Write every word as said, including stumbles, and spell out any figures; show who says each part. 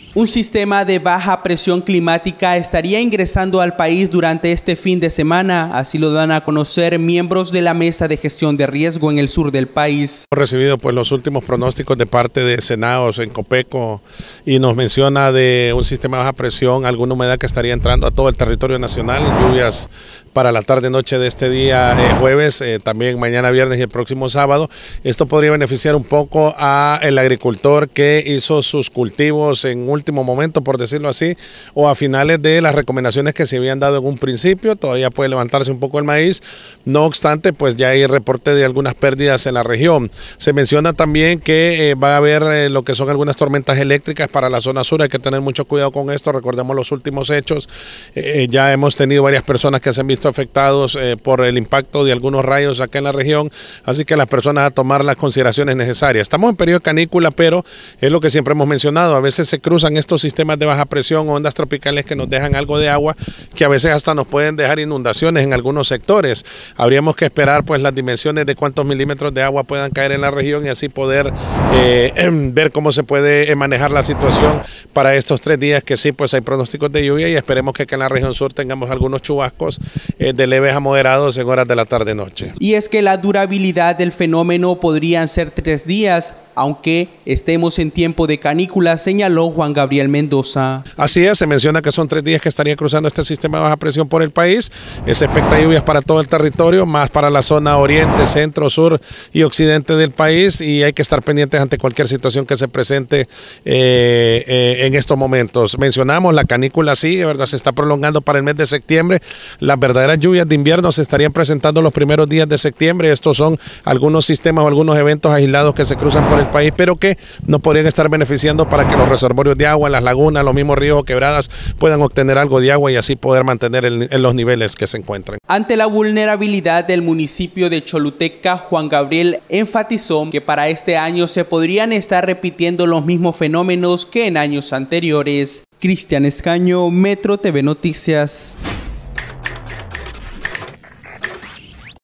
Speaker 1: Un sistema de baja presión climática estaría ingresando al país durante este fin de semana, así lo dan a conocer miembros de la Mesa de Gestión de Riesgo en el sur del país.
Speaker 2: Hemos recibido pues los últimos pronósticos de parte de Senaos en Copeco y nos menciona de un sistema de baja presión, alguna humedad que estaría entrando a todo el territorio nacional, lluvias para la tarde-noche de este día eh, jueves, eh, también mañana viernes y el próximo sábado. Esto podría beneficiar un poco al agricultor que hizo sus cultivos en último momento, por decirlo así, o a finales de las recomendaciones que se habían dado en un principio. Todavía puede levantarse un poco el maíz, no obstante, pues ya hay reporte de algunas pérdidas en la región. Se menciona también que eh, va a haber eh, lo que son algunas tormentas eléctricas para la zona sur, hay que tener mucho cuidado con esto. Recordemos los últimos hechos, eh, ya hemos tenido varias personas que se han visto afectados eh, por el impacto de algunos rayos acá en la región, así que las personas a tomar las consideraciones necesarias. Estamos en periodo de canícula, pero es lo que siempre hemos mencionado, a veces se cruzan estos sistemas de baja presión, ondas tropicales que nos dejan algo de agua, que a veces hasta nos pueden dejar inundaciones en algunos sectores. Habríamos que esperar pues las dimensiones de cuántos milímetros de agua puedan caer en la región y así poder eh, ver cómo se puede manejar la situación para estos tres días que sí, pues hay pronósticos de lluvia y esperemos que acá en la región sur tengamos algunos chubascos eh, de leves a moderados en horas de la tarde-noche.
Speaker 1: Y es que la durabilidad del fenómeno podrían ser tres días, aunque estemos en tiempo de canícula, señaló Juan Gabriel Mendoza.
Speaker 2: Así es, se menciona que son tres días que estaría cruzando este sistema de baja presión por el país. Se expecta lluvias para todo el territorio, más para la zona oriente, centro, sur y occidente del país, y hay que estar pendientes ante cualquier situación que se presente eh, eh, en estos momentos. Mencionamos la canícula, sí, de verdad se está prolongando para el mes de septiembre. Las verdaderas lluvias de invierno se estarían presentando los primeros días de septiembre. Estos son algunos sistemas o algunos eventos aislados que se cruzan por el país, pero que nos podrían estar beneficiando para que los reservorios de agua, las lagunas, los mismos ríos o quebradas puedan obtener algo de agua y así poder mantener el, en los niveles que se encuentran.
Speaker 1: Ante la vulnerabilidad del municipio de Choluteca, Juan Gabriel enfatizó que para este año se podrían estar repitiendo los mismos fenómenos que en años anteriores. Cristian Escaño, Metro T V Noticias.